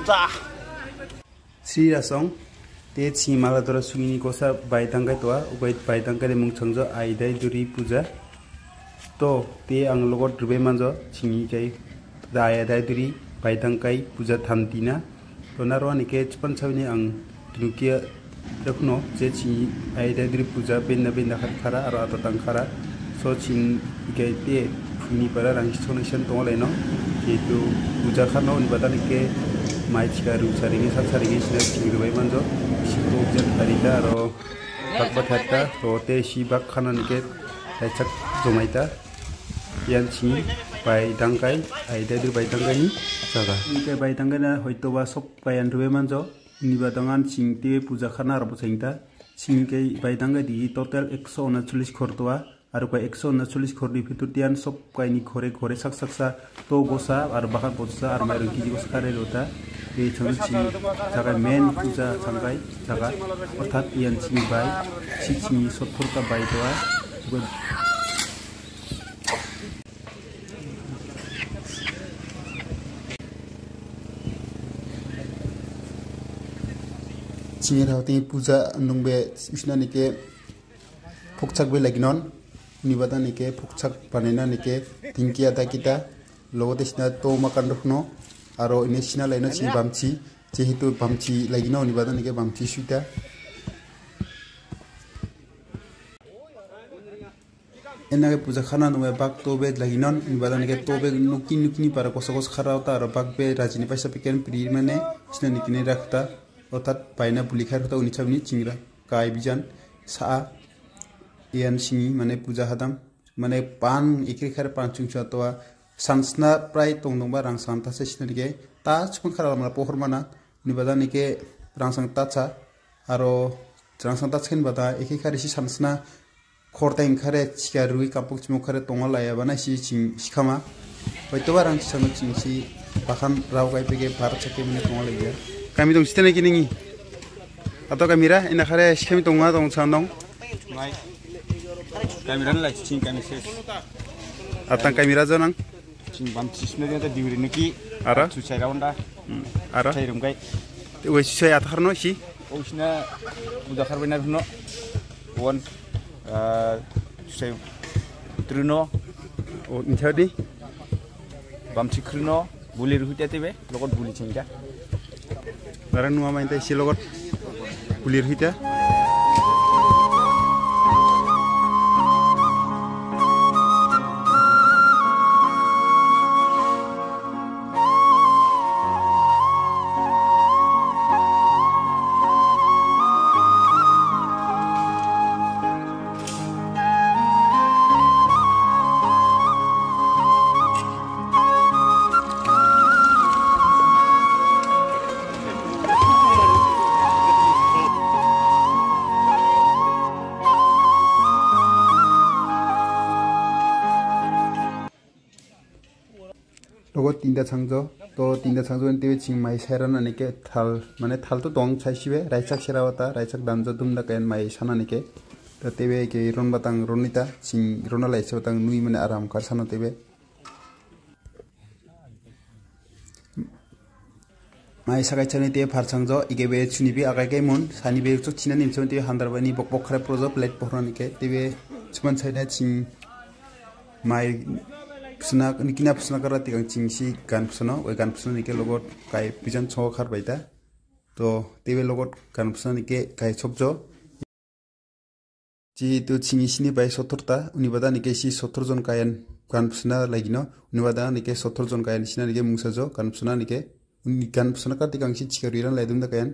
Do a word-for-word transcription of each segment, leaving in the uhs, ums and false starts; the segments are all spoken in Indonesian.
Sri Rasong te chi mala dora sungini kosa baitangkai toa ubai baitangkai de mung changjo aidai duri puja to te ang logot drube manjo chingi kai daya dai duri baitangkai puja thamtina to naro anike chpan chawni ang tunukia rakno je chi aidai duri puja benna benna khara aro atatang khara so chin kai te phuni para rang sonation to leno itu puja khano ni badanike mai chika ru saringi sak saringi sina chingi bai manjo sito jan tarita ro bakba thata rote si bak khana nike taichak jomaita yan chi bai dangkai ai dai dur bai dangkai ni jaga nike bai dangkai na hoito ba sok bayan rube manjo ni badangan chingte puja khana ro chaingta chingke bai dangkai di total one hundred forty khortoa aru kai one hundred forty khorni phitutian sok kaini khore khore sak saksa to gosa ar bakan posa ar mai rungki ji goskare rota এই চলছি জায়গা মেন পূজা সাংগাই জায়গা অর্থাৎ ইয়ান চিনি বাই চিনি সত্তরটা বাই দেওয়া চিনি রাওতে পূজা নংবে ইসনানিকে ফকছাকবে লাগিনন নিবাদা নিকে ফকছাক বানাইনা নিকে তিনকিয়া দাকিতা লগতে সিনা তো মাকান রখনো aro ini sina laina si bamchi jehitu bamchi lagi na unibadan nike bamchi suita enage puja khana no bak tobe lagi non unibadan nike tobe nuki nuki ni para kosokos kharauta aro bakbe rajini paisa piken pri mane sina nikine rakhta otat paina buli kharta uni chabni chingra kai bijan sa ian singi mane puja hadam mane pan ikri khar pan chungcha toa sansna prai tongdongba rangsang ta sesnike ta chupun kharamala pohormana nibada nike rangsang ta cha aro rangsang ta chen bada eki kharisi sansna khorta inkhare chika rui kapuk chimo khare tonga laya bana si ching sikama hoito ba rang chang ching si bakhan rau gai pege bhar chake mine tonga laya kami dong sitene kiningi ato kamira ina khare sikami tonga dong chandong mai kamera la ching kami ses atang kamera jonang bamchi smedia ta diuri niki ara susai raunda ara sai rumgai we susai atharno si osna uda kharbena bno won susai truno o inthadi bamchi khruno buli ruhite tebe logot buli chingta ara nuwa mainta si logot buli ruhita logo tinda changjo to tinda changjo ente ching mai sairana nike thal mane thal to dong chaisibe raichak serawata raichak danjo dumda kain mai sana nike to tebe ke ron batang ronita ching rona laise batang nui mane aram kar sana tebe mai sagai chani te phar changjo igebe chunibi agai ke mun sani be chok china nim chonte handarbani bok bok khare projo plate pohra nike tebe chman chaida ching mai psna nikina psna kara tigang chingsi gan psna oi gan psna nike logot kai pijan chho khar baita to tebe logot gan psna nike kai chobjo ji to chingi sini bai sotorta unibada nike si sotor jon kayan gan psna lagino unibada nike sotor jon kayan sina nike mungsajo gan psna nike uni gan psna ka tigang si chikariran laidum da kayan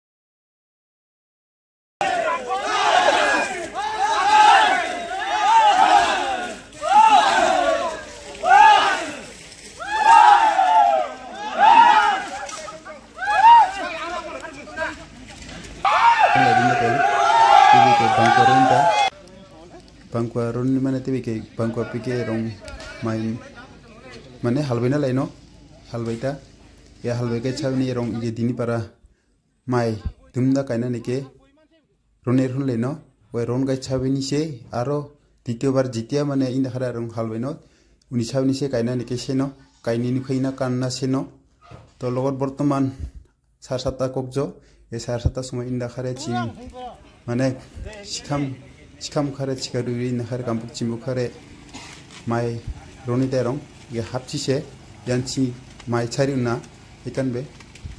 bangkwa ron ni mane tebe ke bangkwa pike rong mai mane halbaina laino halbaita ya halbai ke chawni rong ije dini para mai dumda kaina nike roner hun laino oi ron gai chawni se aro দ্বিতীয় বার জিতিয়া মানে ইন হারা রং হালবাইনো উনি chawni se kaina nike seno kaini ni khaina kanna seno to logot bortoman sar sata kokjo e sar sata sumai inda khare chim mane sikham sikham khare chikaruri inda khare kampuk chimu khare mai roni terong ge hapchi se yanchi mai chari na ikan be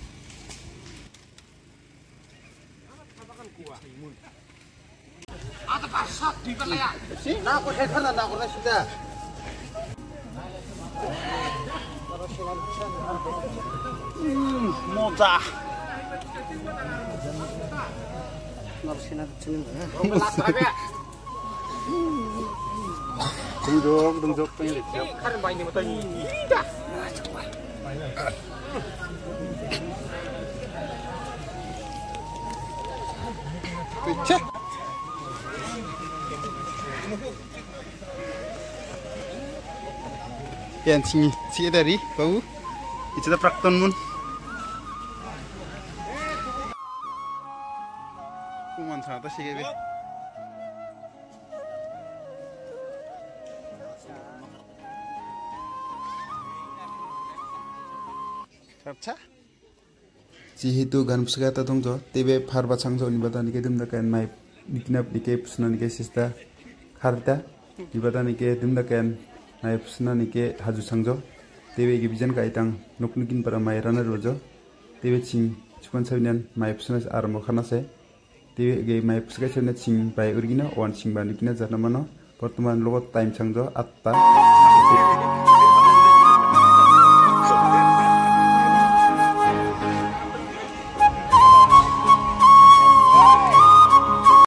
ada pasak di pelaya na ko hekhar na ko na sudah moza narsina chinin dungdok dungdok pengen kan bayi mata ni dah cek yan sini sini dari bau itu dah prakton mun kuman ternyata sih gede terca jihetu gan pusaka tongjo tebe pharba changjo ni badani ke dumda kan mai niknap dike pusna nike sista kharta ni badani ke dumda kan mai pusna nike haju changjo tebe ge bijan ka itang noknukin para mai rana rojo tebe ching chukon sabinan mai pusna armo khana se tebe ge mai pusaka chena ching bai urgina wan ching ba nikina jarna mano বর্তমান লগত time changjo atta